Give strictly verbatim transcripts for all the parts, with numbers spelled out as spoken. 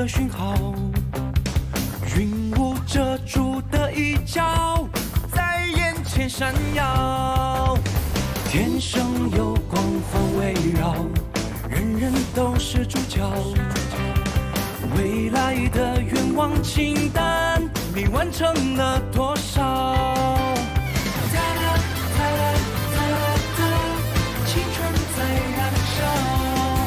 的讯号，云雾遮住的一角在眼前闪耀。天生有光环围绕，人人都是主角。未来的愿望清单，你完成了多少？哒啦哒啦哒啦哒，青春在燃烧。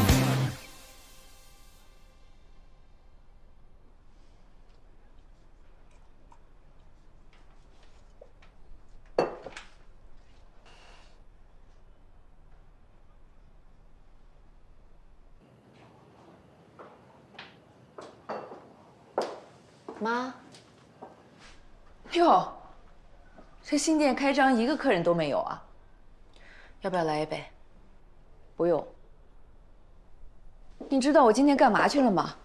妈，哟，这新店开张一个客人都没有啊？要不要来一杯？不用。你知道我今天干嘛去了吗？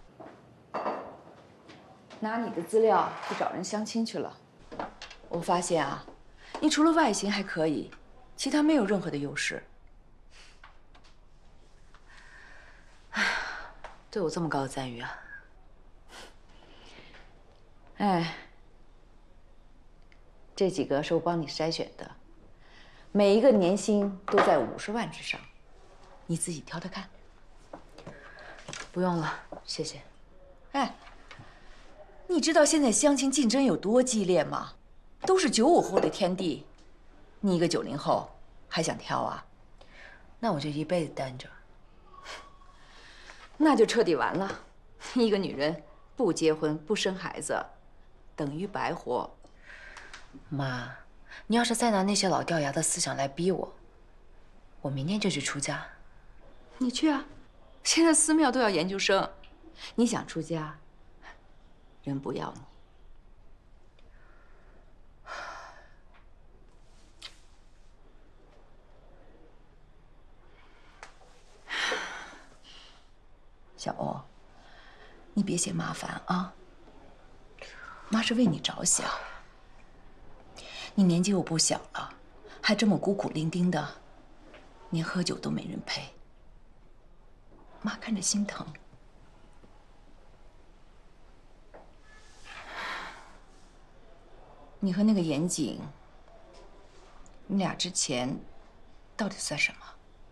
拿你的资料去找人相亲去了。我发现啊，你除了外形还可以，其他没有任何的优势。哎，对我这么高的赞誉啊！ 哎，这几个是我帮你筛选的，每一个年薪都在五十万之上，你自己挑挑看。不用了，谢谢。哎，你知道现在相亲竞争有多激烈吗？都是九五后的天地，你一个九零后还想挑啊？那我就一辈子单着。那就彻底完了。一个女人不结婚不生孩子。 等于白活。妈，你要是再拿那些老掉牙的思想来逼我，我明天就去出家。你去啊！现在寺庙都要研究生，你想出家，人不要你。小欧，你别嫌麻烦啊。 妈是为你着想，你年纪又不小了，还这么孤苦伶仃的，连喝酒都没人陪，妈看着心疼。你和那个严谨，你俩之前到底算什么？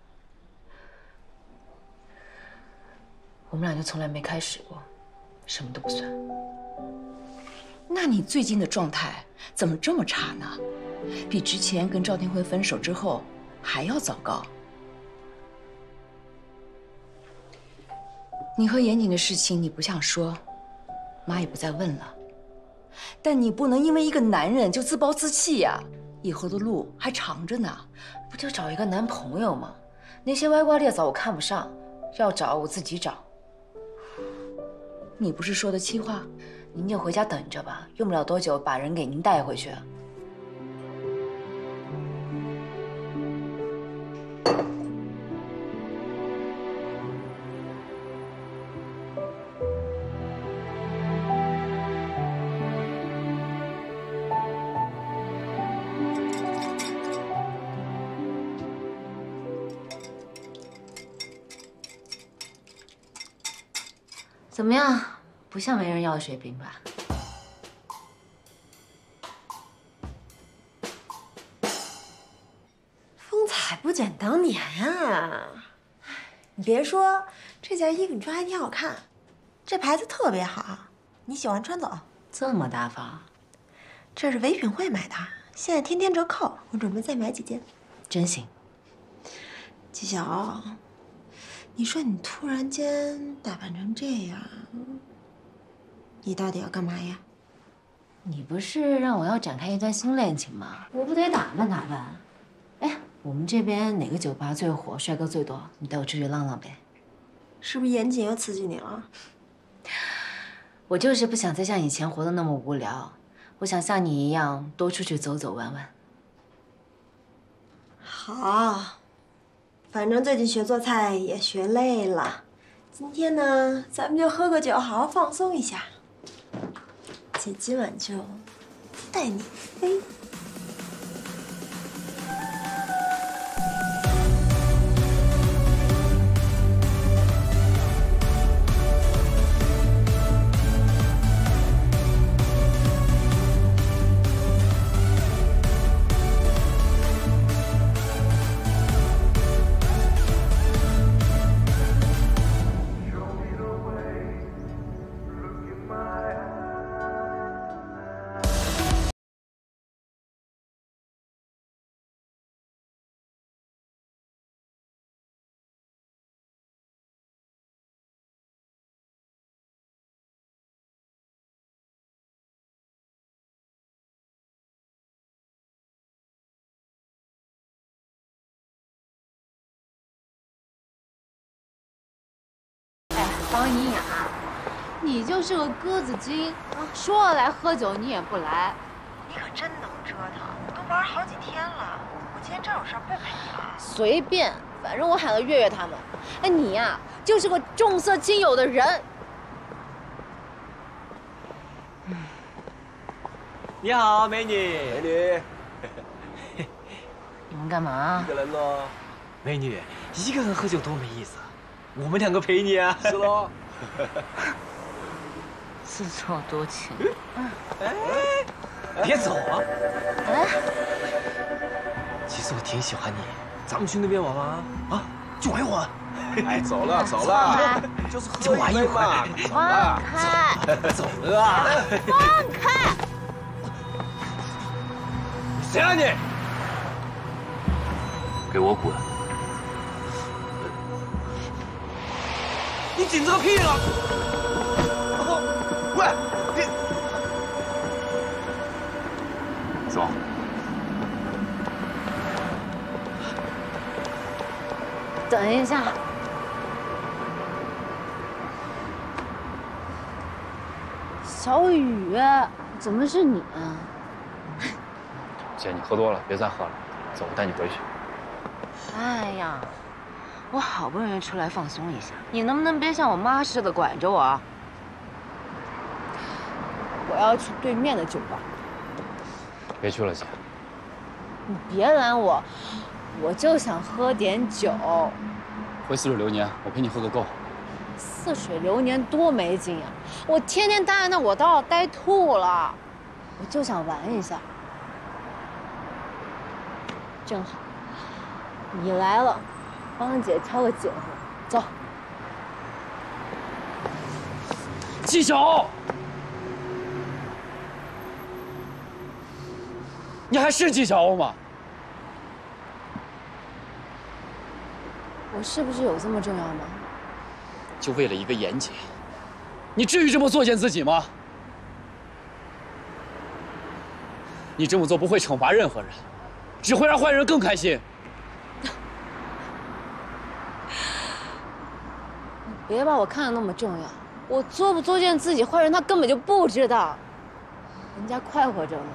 我们俩就从来没开始过，什么都不算。 那你最近的状态怎么这么差呢？比之前跟赵天辉分手之后还要糟糕。你和严谨的事情你不想说，妈也不再问了。但你不能因为一个男人就自暴自弃呀！以后的路还长着呢。不就找一个男朋友吗？那些歪瓜裂枣我看不上，要找我自己找。你不是说的气话？ 您就回家等着吧，用不了多久把人给您带回去。怎么样？ 不像没人要的水平吧？ 风采不减当年啊！你别说，这件衣服你穿还挺好看，这牌子特别好，你喜欢穿走。 这么大方？ 这是唯品会买的，现在天天折扣，我准备再买几件。 真行。 季晓，你说你突然间打扮成这样。 你到底要干嘛呀？ 你不是让我要展开一段新恋情吗？我不得打扮打扮。哎，我们这边哪个酒吧最火，帅哥最多？你带我出去浪浪呗。 是不是严谨又刺激你了？ 我就是不想再像以前活得那么无聊，我想像你一样多出去走走玩玩。 好，反正最近学做菜也学累了，今天呢，咱们就喝个酒，好好放松一下。 姐今晚就带你飞。 王一雅，你就是个鸽子精啊！说了来喝酒，你也不来。 你可真能折腾，都玩好几天了。我今天真有事不陪你了。 随便，反正我喊了月月他们。哎，你呀，就是个重色轻友的人。 嗯。你好，美女。 美女。 你们干嘛？ 一个人咯。 美女，一个人喝酒多没意思。我们两个陪你啊。 是喽。 自作多情。 哎，别走啊！ 哎， 其实我挺喜欢你，咱们去那边玩玩啊，就玩一会儿。 哎，走了走了，就是喝一杯嘛。 放开！ 走了啊！ 放开！ 谁啊你？ 给我滚！ 你紧这个屁了！喂，你走。 等一下。小雨，怎么是你啊？ 姐，你喝多了，别再喝了，走，我带你回去。 哎呀，我好不容易出来放松一下，你能不能别像我妈似的管着我？ 我要去对面的酒吧。 别去了，姐。 你别拦我，我就想喝点酒。 回似水流年，我陪你喝个够。 似水流年多没劲呀！我天天待在那，我都要待吐了。我就想玩一下。正好，你来了，帮姐挑个姐夫，走。 纪晓，你还是纪晓欧吗？ 我是不是有这么重要吗？ 就为了一个严姐，你至于这么作践自己吗？你这么做不会惩罚任何人，只会让坏人更开心。 你别把我看得那么重要，我作不作践自己，坏人他根本就不知道，人家快活着呢。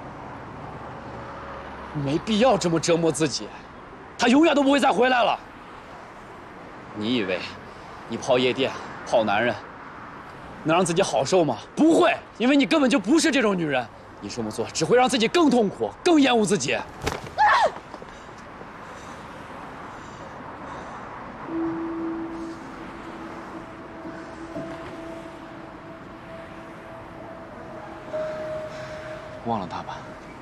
没必要这么折磨自己，他永远都不会再回来了。你以为你泡夜店、泡男人，能让自己好受吗？不会，因为你根本就不是这种女人。你这么做只会让自己更痛苦，更厌恶自己。啊！忘了他吧。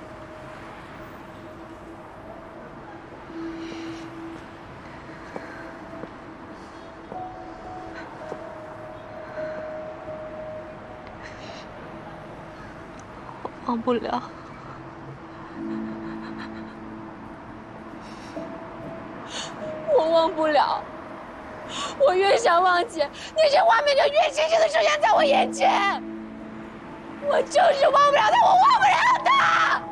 忘不了，我忘不了。我越想忘记，那些画面就越清晰的出现在我眼前。我就是忘不了他，我忘不了他。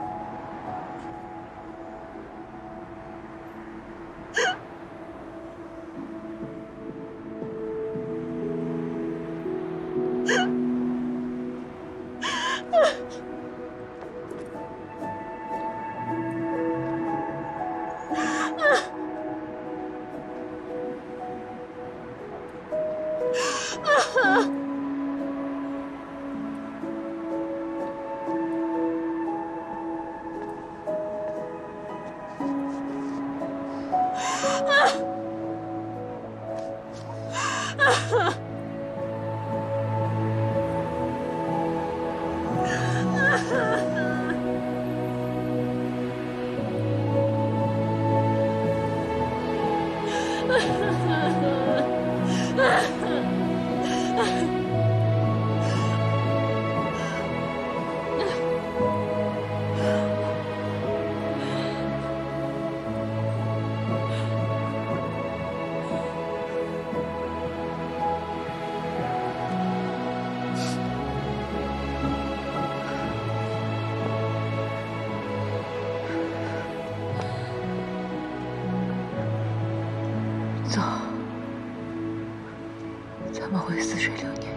他们会似水流年。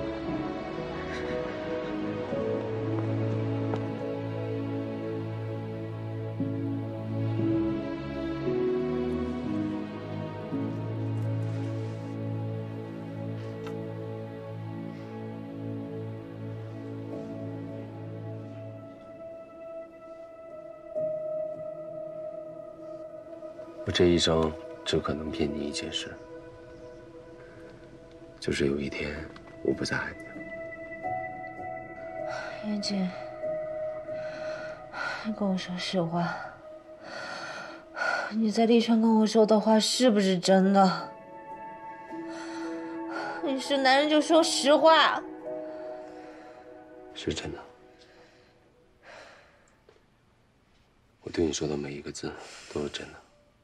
我这一生只可能骗你一件事，就是有一天我不再爱你了。 燕京，你跟我说实话，你在丽川跟我说的话是不是真的？你是男人就说实话。 是真的，我对你说的每一个字都是真的。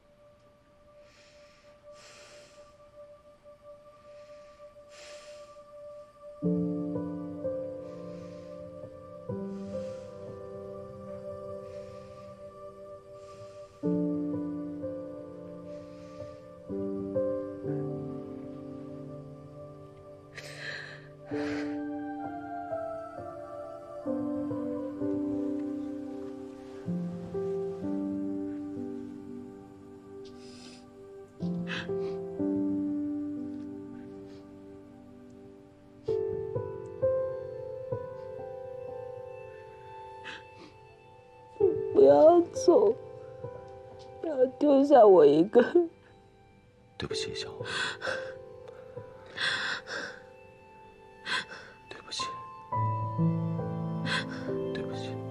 不要走，不要丢下我一个人。 对不起，小欧。对不起，对不起。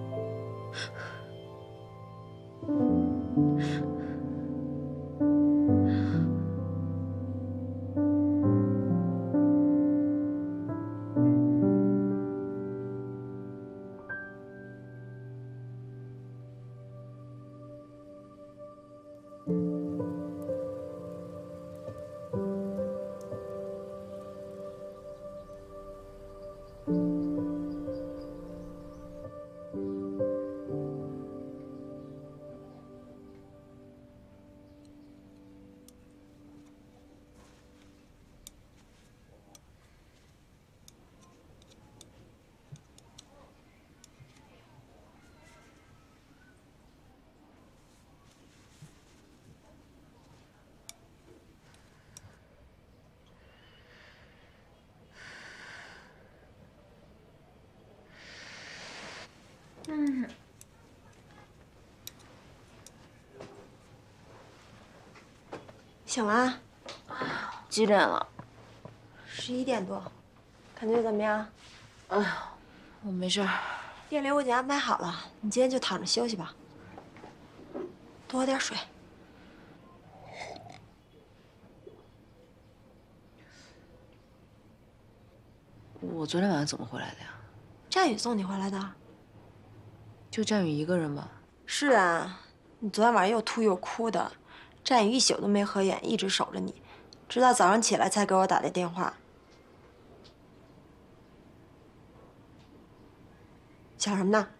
嗯，醒了？ 几点了？ 十一点多，感觉怎么样？ 哎呀，我没事儿。 店里我已经安排好了，你今天就躺着休息吧，多喝点水。 我昨天晚上怎么回来的呀？ 战宇送你回来的。 就战宇一个人吧？ 是啊，你昨天晚上又吐又哭的，战宇一宿都没合眼，一直守着你，直到早上起来才给我打的电话。想什么呢？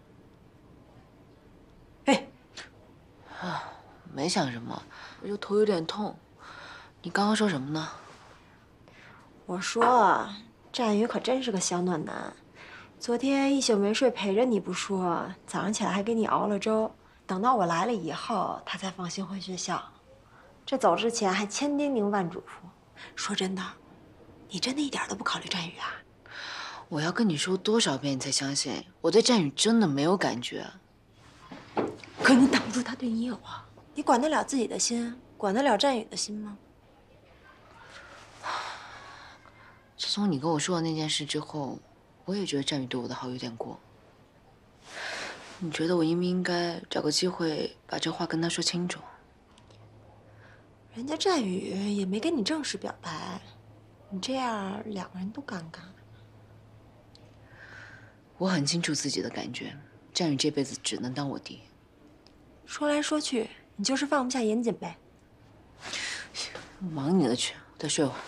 哎， 啊，没想什么，我就头有点痛。你刚刚说什么呢？ 我说战宇可真是个小暖男。 昨天一宿没睡陪着你不说，早上起来还给你熬了粥。等到我来了以后，他才放心回学校。这走之前还千叮咛万嘱咐。说真的，你真的一点都不考虑战宇啊？ 我要跟你说多少遍你才相信？我对战宇真的没有感觉。 可你挡不住他对你有啊！你管得了自己的心，管得了战宇的心吗？ 自从你跟我说了那件事之后。 我也觉得战宇对我的好有点过。你觉得我应不应该找个机会把这话跟他说清楚？ 人家战宇也没跟你正式表白，你这样两个人都尴尬。 我很清楚自己的感觉，战宇这辈子只能当我弟。 说来说去，你就是放不下严谨呗。 忙你的去，再睡会儿。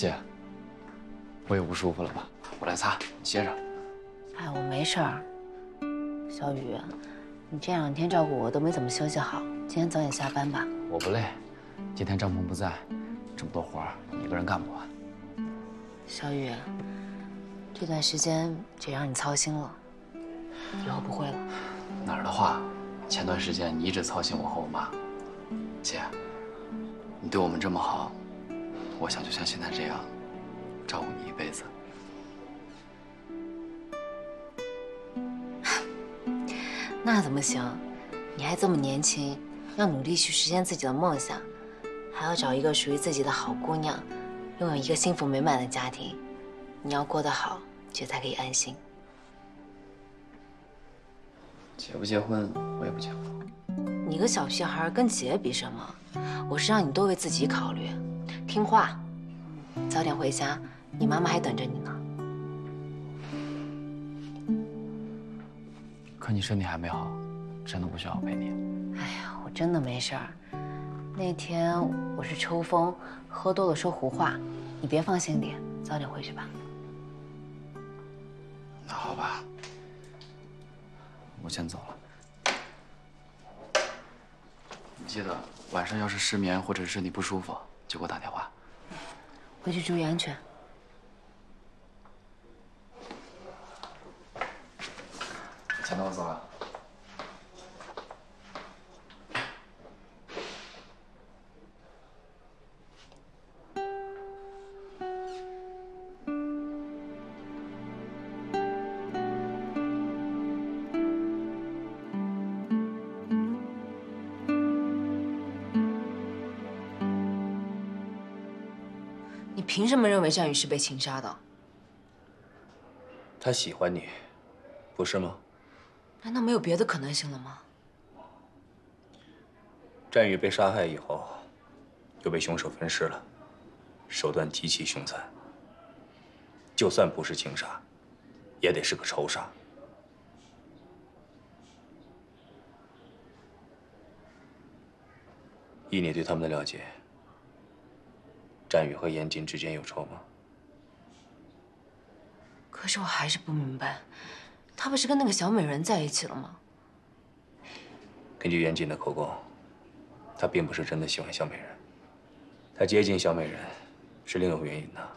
姐，我也不舒服了吧？我来擦，你歇着。 哎，我没事儿。小雨，你这两天照顾我都没怎么休息好，今天早点下班吧。 我不累，今天张鹏不在，这么多活儿你一个人干不完。 小雨，这段时间姐让你操心了，以后不会了。 哪儿的话，前段时间你一直操心我和我妈。姐，你对我们这么好，我想就像现在这样，照顾你一辈子。 那怎么行？你还这么年轻，要努力去实现自己的梦想，还要找一个属于自己的好姑娘，拥有一个幸福美满的家庭。你要过得好，姐才可以安心。 结不结婚，我也不结婚。 你个小屁孩跟姐比什么？我是让你多为自己考虑，听话，早点回家，你妈妈还等着你呢。 可你身体还没好，真的不需要我陪你。 哎呀，我真的没事儿。那天我是抽风，喝多了说胡话，你别放心里，早点回去吧。 那好吧，我先走了。你记得晚上要是失眠或者身体不舒服，就给我打电话。 回去注意安全。 钱那我走了。 你凭什么认为战宇是被情杀的？ 他喜欢你，不是吗？ 难道没有别的可能性了吗？ 战宇被杀害以后，又被凶手分尸了，手段极其凶残。就算不是情杀，也得是个仇杀。依你对他们的了解，战宇和严禁之间有仇吗？ 可是我还是不明白，他不是跟那个小美人在一起了吗？ 根据严禁的口供，他并不是真的喜欢小美人，他接近小美人是另有原因的。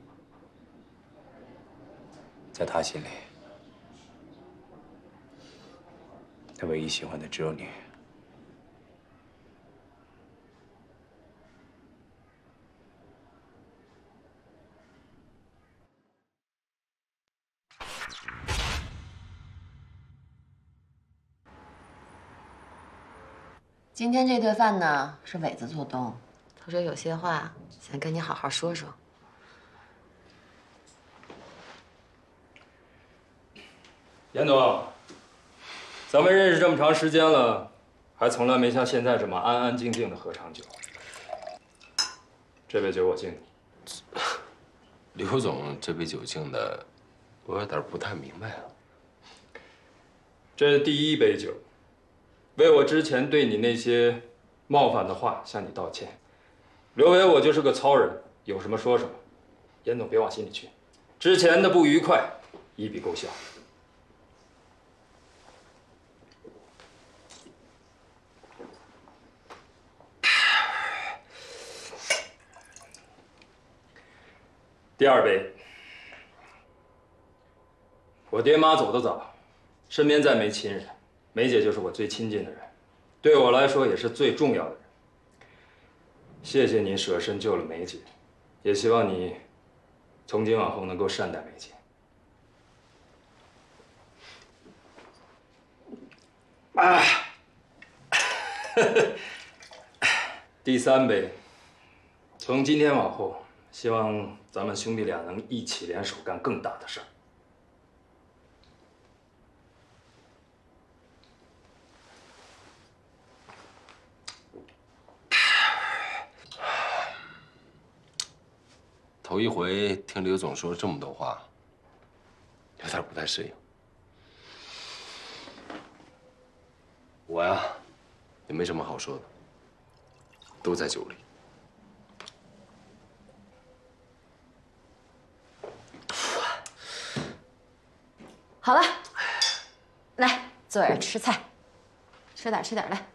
在他心里，他唯一喜欢的只有你。 今天这顿饭呢，是伟子做东，他说有些话想跟你好好说说。 严总，咱们认识这么长时间了，还从来没像现在这么安安静静的喝场酒。这杯酒我敬你。 刘总，这杯酒敬的，我有点不太明白啊。 这第一杯酒，为我之前对你那些冒犯的话向你道歉。刘伟，我就是个糙人，有什么说什么。严总别往心里去，之前的不愉快一笔勾销。第二杯，我爹妈走得早，身边再没亲人，梅姐就是我最亲近的人，对我来说也是最重要的人。谢谢您舍身救了梅姐，也希望你从今往后能够善待梅姐。啊，第三杯，从今天往后，希望咱们兄弟俩能一起联手干更大的事儿。 头一回听刘总说这么多话，有点不太适应。我呀，也没什么好说的，都在酒里。 好了，来坐这儿吃菜，吃点吃点来。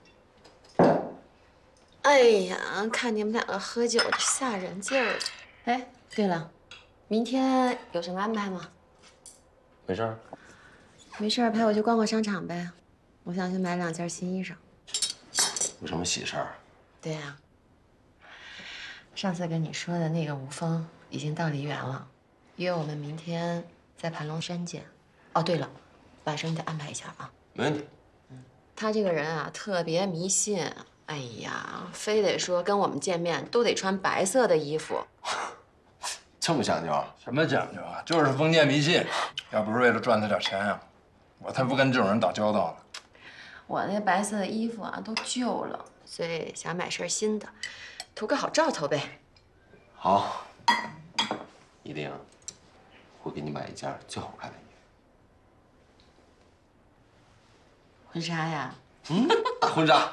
哎呀，看你们两个喝酒的吓人劲儿的。 哎，对了，明天有什么安排吗？ 没事儿。 没事儿，陪我去逛逛商场呗。我想去买两件新衣裳。 有什么喜事儿？ 对呀、啊，上次跟你说的那个吴峰已经到梨园了，约我们明天在盘龙山见。哦，对了，晚上你得安排一下啊。 没问题。 嗯，他这个人啊，特别迷信。哎呀，非得说跟我们见面都得穿白色的衣服。 这么讲究？ 什么讲究啊？就是封建迷信。要不是为了赚他点钱啊，我才不跟这种人打交道呢。 我那白色的衣服啊都旧了，所以想买身新的，图个好兆头呗。 好，一定会给你买一件最好看的衣服。 婚纱呀？ 嗯，婚纱。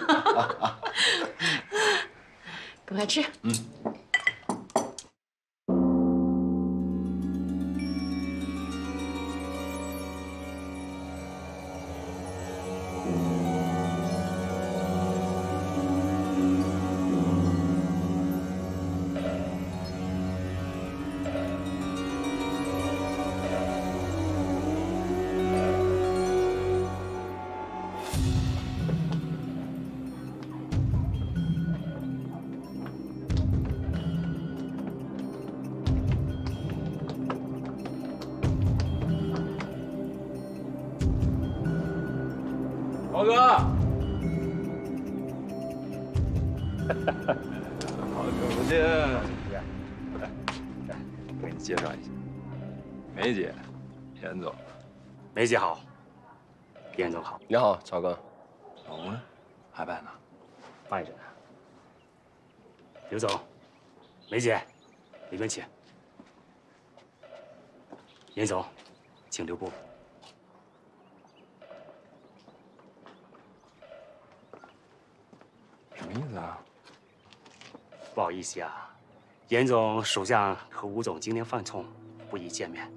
赶快吃。嗯。 豪哥， 好久不见。来，来，给你介绍一下，梅姐，严总。 梅姐好，严总好。 你好，曹哥。 老吴呢？还办呢？ 办着呢。刘总，梅姐，里面请。严总，请留步。 什么意思啊？ 不好意思呀，严总属下和吴总今天犯冲，不宜见面。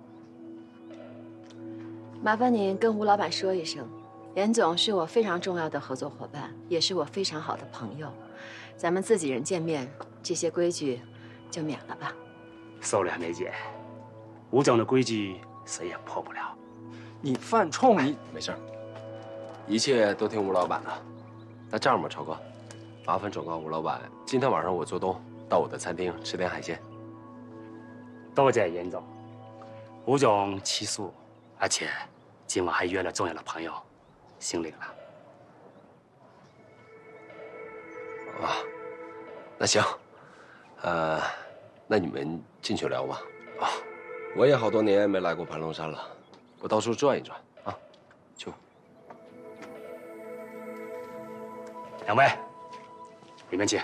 麻烦您跟吴老板说一声，严总是我非常重要的合作伙伴，也是我非常好的朋友。咱们自己人见面，这些规矩就免了吧。 受了，梅姐，吴总的规矩谁也破不了。 你犯冲，你没事儿，一切都听吴老板的。那这样吧，超哥，麻烦转告吴老板，今天晚上我做东，到我的餐厅吃点海鲜。 多谢严总，吴总吃素，而且今晚还约了重要的朋友，心领了。 啊，那行，呃，那你们进去聊吧。啊，我也好多年没来过盘龙山了，我到处转一转啊，去吧。 两位，里面请。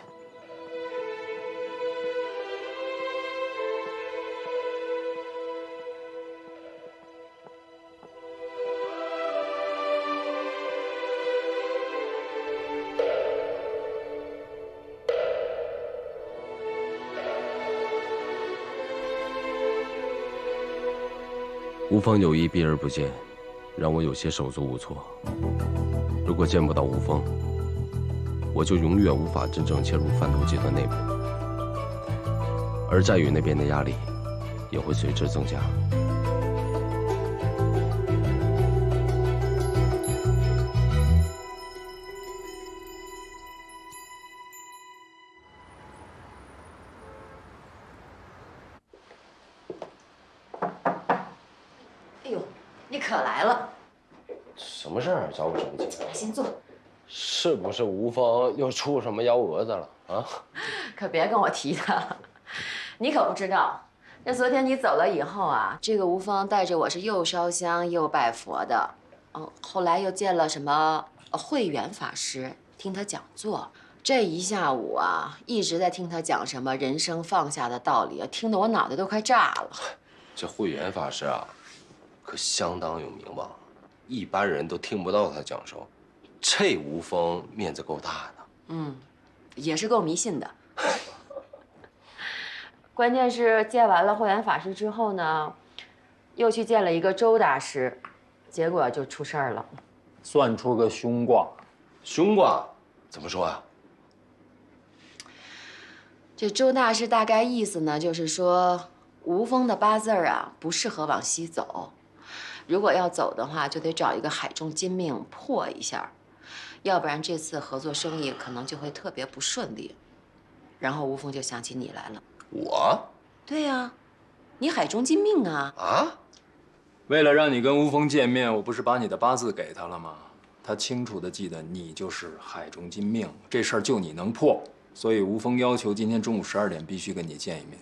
吴峰有意避而不见，让我有些手足无措。如果见不到吴峰，我就永远无法真正切入贩毒集团内部，而战宇那边的压力也会随之增加。 哎呦，你可来了！ 什么事儿？找我什么急？ 先坐。 是不是吴峰又出什么幺蛾子了啊？ 可别跟我提他，你可不知道，这昨天你走了以后啊，这个吴峰带着我是又烧香又拜佛的，哦，后来又见了什么慧远法师，听他讲座，这一下午啊，一直在听他讲什么人生放下的道理，听得我脑袋都快炸了。 这慧远法师啊，可相当有名望，一般人都听不到他讲授。这吴峰面子够大的， 嗯，也是够迷信的。关键是见完了慧远法师之后呢， 又去见了一个周大师，结果就出事儿了， 算出个凶卦。 凶卦怎么说啊？ 这周大师大概意思呢，就是说吴峰的八字儿啊不适合往西走，如果要走的话，就得找一个海中金命破一下，要不然这次合作生意可能就会特别不顺利。然后吴峰就想起你来了。 我？ 对呀，你海中金命啊！ 啊？ 为了让你跟吴峰见面，我不是把你的八字给他了吗？他清楚地记得你就是海中金命，这事儿就你能破，所以吴峰要求今天中午十二点必须跟你见一面。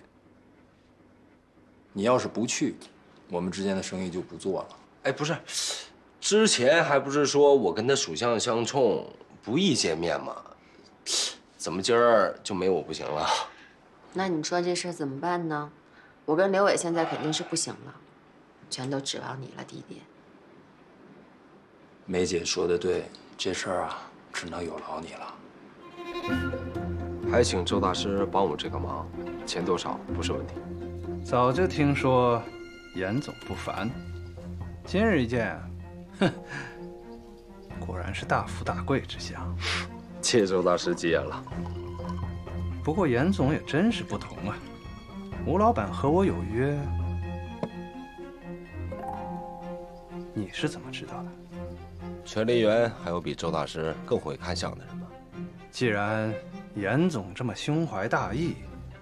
你要是不去，我们之间的生意就不做了。 哎，不是，之前还不是说我跟他属相相冲，不宜见面吗？怎么今儿就没我不行了？ 那你说这事儿怎么办呢？我跟刘伟现在肯定是不行了，全都指望你了，弟弟。 梅姐说的对，这事儿啊，只能有劳你了。 还请周大师帮我这个忙，钱多少不是问题。 早就听说严总不凡，今日一见，哼，果然是大富大贵之相。 谢周大师吉言了。 不过严总也真是不同啊，吴老板和我有约，你是怎么知道的？ 全梨园还有比周大师更会看相的人吗？ 既然严总这么胸怀大义，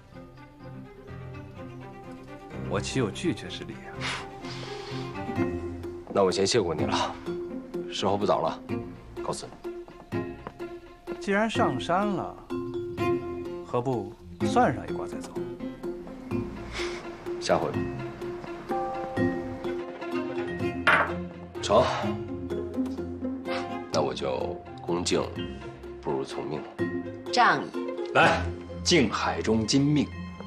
我岂有拒绝之理啊？ 那我先谢过你了，时候不早了，告辞。 既然上山了，何不算上一卦再走？ 下回。成。那我就恭敬不如从命了。 仗义。 来，敬海中金命。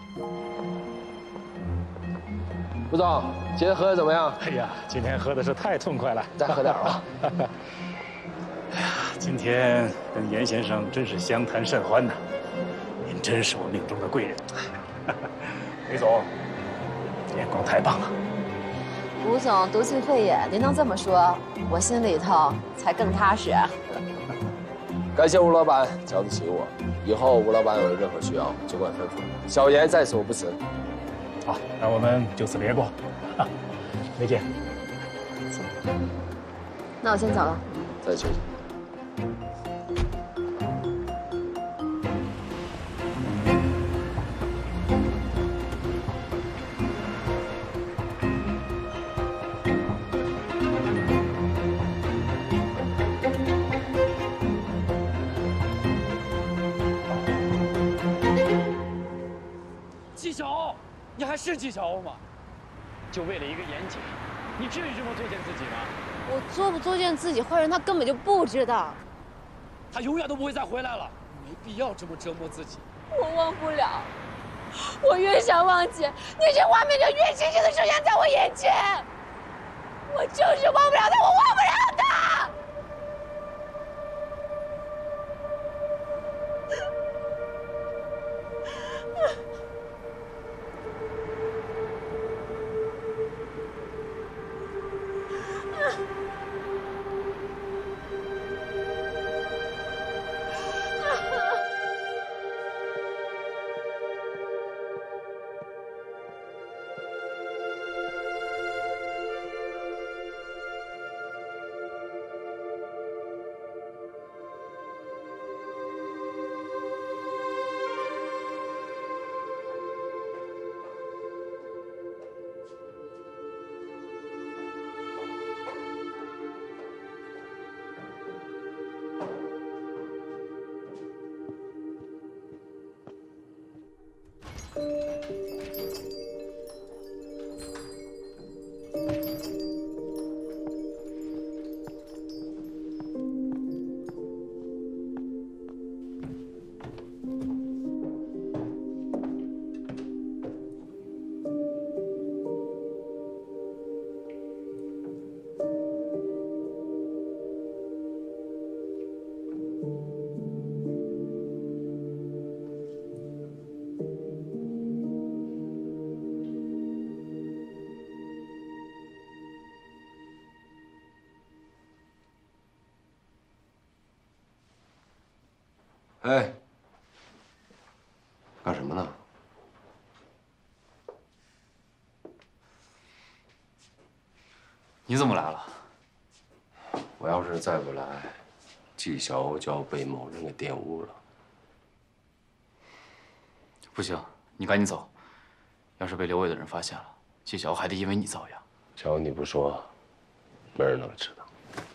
吴总，今天喝的怎么样？ 哎呀，今天喝的是太痛快了， 再喝点吧。 哎呀，今天跟严先生真是相谈甚欢呐，您真是我命中的贵人。韦总，眼光太棒了。 吴总毒气肺炎，您能这么说，我心里头才更踏实。 感谢吴老板瞧得起我，以后吴老板有任何需要尽管吩咐，小言在所不辞。 好，那我们就此别过，梅姐。 那我先走了。 再见。 纪晓骜，你还是纪晓骜吗？就为了一个严谨，你至于这么作践自己吗？ 我作不作践自己，坏人他根本就不知道。 他永远都不会再回来了，没必要这么折磨自己。 我忘不了，我越想忘记，那些画面就越清晰的出现在我眼前。我就是忘不了他，我忘不了他。 哎，干什么呢？ 你怎么来了？ 我要是再不来，季小欧就要被某人给玷污了。 不行，你赶紧走。要是被刘伟的人发现了，季小欧还得因为你遭殃。 只要你不说，没人能知道。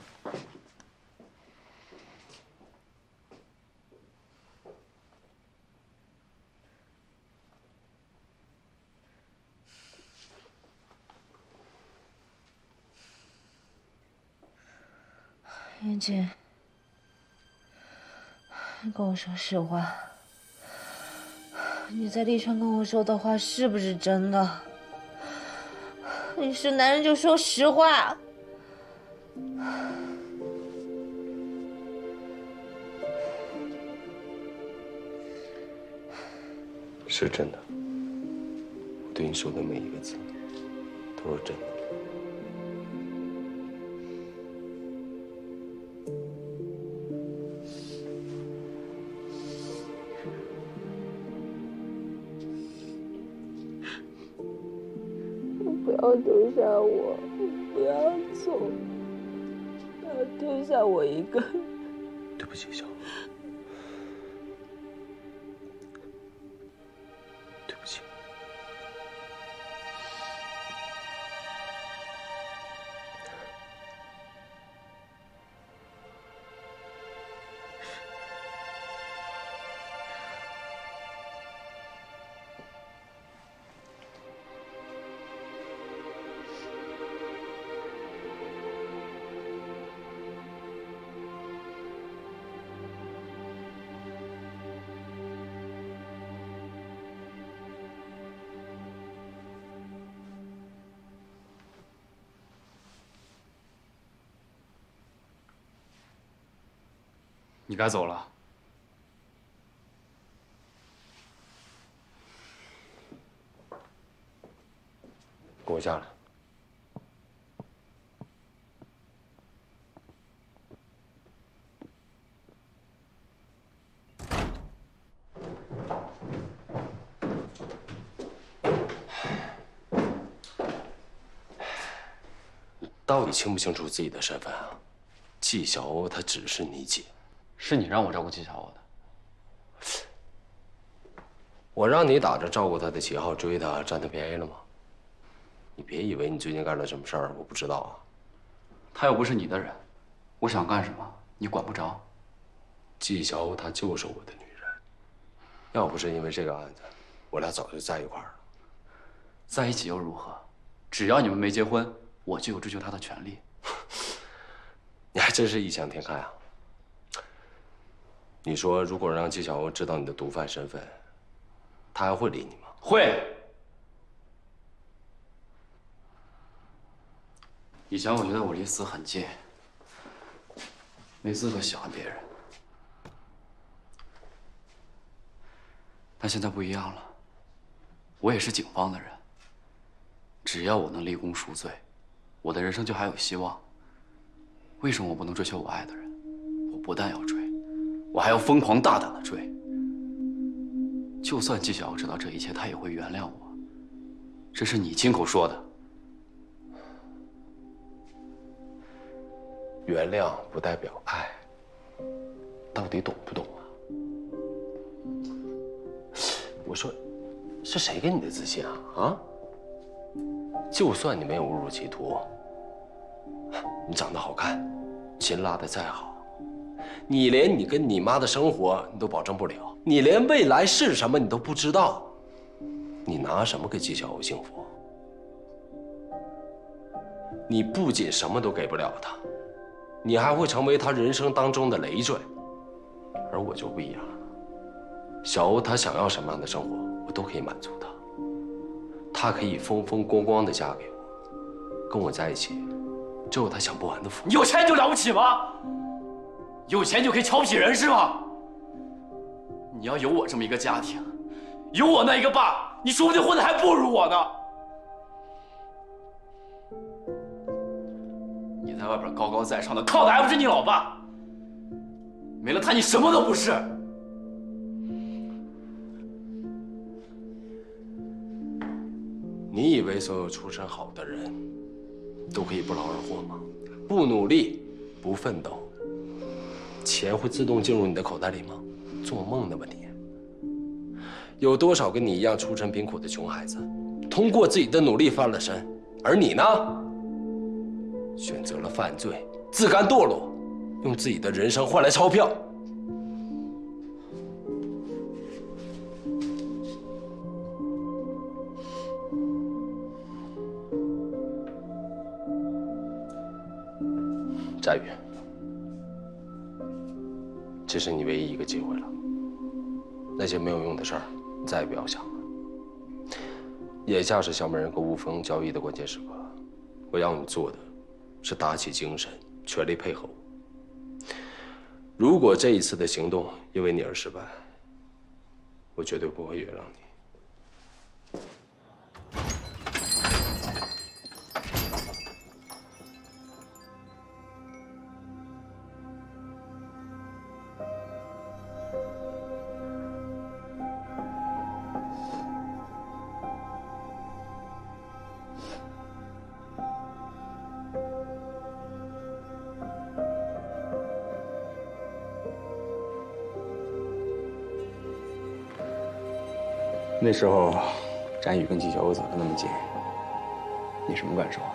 燕姐，你跟我说实话，你在丽川跟我说的话是不是真的？你是男人就说实话。 是真的，我对你说的每一个字都是真的。 不要丢下我，不要走，不要丢下我一个人。 对不起，小欧，对不起。 你该走了。 跟我下来。你到底清不清楚自己的身份啊？季小欧她只是你姐。 是你让我照顾季小欧的， 我让你打着照顾她的旗号追她，占她便宜了吗？你别以为你最近干了什么事儿我不知道啊。 她又不是你的人，我想干什么你管不着。 季小欧她就是我的女人，要不是因为这个案子，我俩早就在一块儿了。 在一起又如何？只要你们没结婚，我就有追求她的权利。 你还真是异想天开啊！ 你说，如果让季小欧知道你的毒贩身份，他还会理你吗？ 会。以前我觉得我离死很近，没资格喜欢别人，但现在不一样了，我也是警方的人。只要我能立功赎罪，我的人生就还有希望。为什么我不能追求我爱的人？我不但要追。 我还要疯狂大胆的追，就算季小欧知道这一切，他也会原谅我。这是你亲口说的。 原谅不代表爱，到底懂不懂啊？我说，是谁给你的自信啊？啊？就算你没有误入歧途，你长得好看，琴拉得再好。 你连你跟你妈的生活你都保证不了，你连未来是什么你都不知道，你拿什么给季小欧幸福？你不仅什么都给不了他，你还会成为他人生当中的累赘。而我就不一样了，小欧她想要什么样的生活，我都可以满足她。她可以风风光光的嫁给我，跟我在一起，只有她享不完的福。 有钱就了不起吗？ 有钱就可以瞧不起人是吗？你要有我这么一个家庭，有我那一个爸，你说不定混的还不如我呢。你在外边高高在上的，靠的还不是你老爸？没了他，你什么都不是。 你以为所有出身好的人都可以不劳而获吗？不努力，不奋斗，钱会自动进入你的口袋里吗？做梦的吧你！有多少跟你一样出身贫苦的穷孩子，通过自己的努力翻了身，而你呢，选择了犯罪，自甘堕落，用自己的人生换来钞票。佳宇，这是你唯一一个机会了。那些没有用的事儿，你再也不要想了。眼下是小美人和吴峰交易的关键时刻，我要你做的，是打起精神，全力配合我。如果这一次的行动因为你而失败，我绝对不会原谅你。 那时候，展宇跟纪晓鸥走得那么近，你什么感受啊？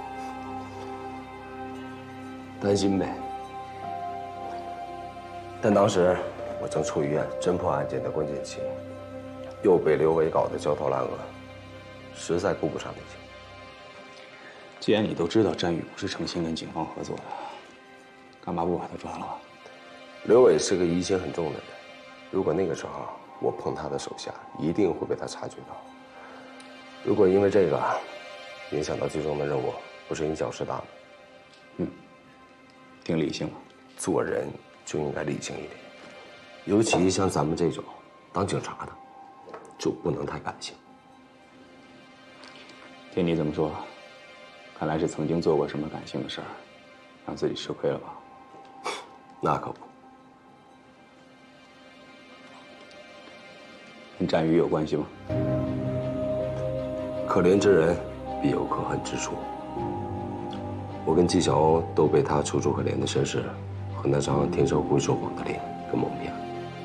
担心呗。但当时我正处于侦破案件的关键期，又被刘伟搞得焦头烂额，实在顾不上那些。 既然你都知道展宇不是诚心跟警方合作的，干嘛不把他抓了？ 刘伟是个疑心很重的人，如果那个时候 我碰他的手下，一定会被他察觉到。如果因为这个影响到最终的任务，不是因小失大吗？ 嗯，挺理性了。 做人就应该理性一点，尤其像咱们这种当警察的，就不能太感性。 听你这么说，看来是曾经做过什么感性的事儿，让自己吃亏了吧？ 那可不。 跟战宇有关系吗？ 可怜之人必有可恨之处。我跟纪晓鸥都被他楚楚可怜的身世和那张天生会说谎的脸给蒙骗了。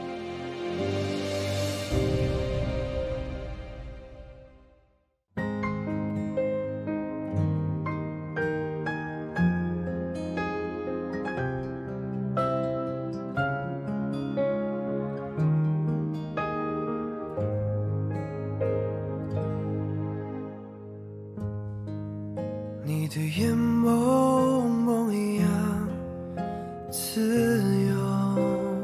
你的眼梦梦一样自由，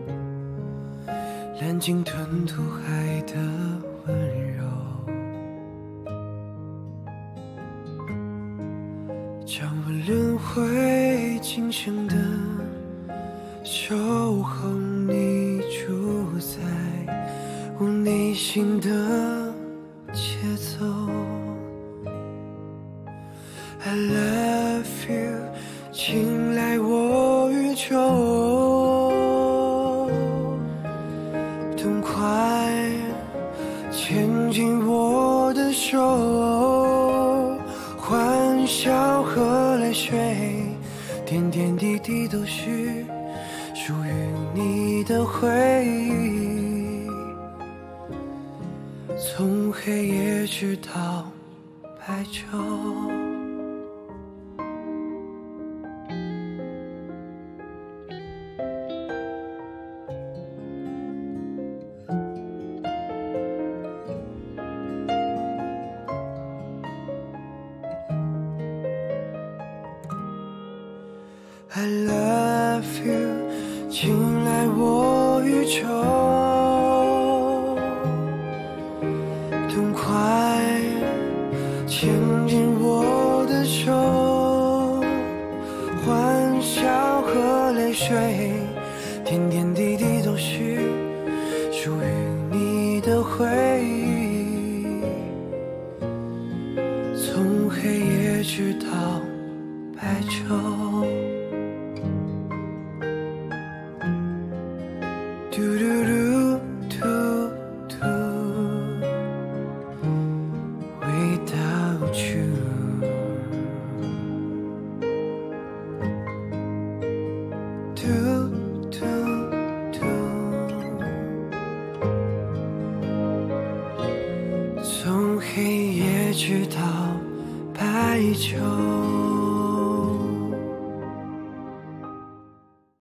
蓝鲸吞吐海的温柔，将我轮回今生的守候，你主宰我内心的节奏。 I love you， 请来我宇宙，痛快牵紧我的手，欢笑和泪水，点点滴滴都是属于你的回忆，从黑夜直到白昼。 I love you， 请来我宇宙，痛快牵紧我的手，欢笑和泪水，点点滴滴都是属于你的回忆，从黑夜直到白昼。 嘟嘟嘟嘟嘟，伟大黑夜直到白昼。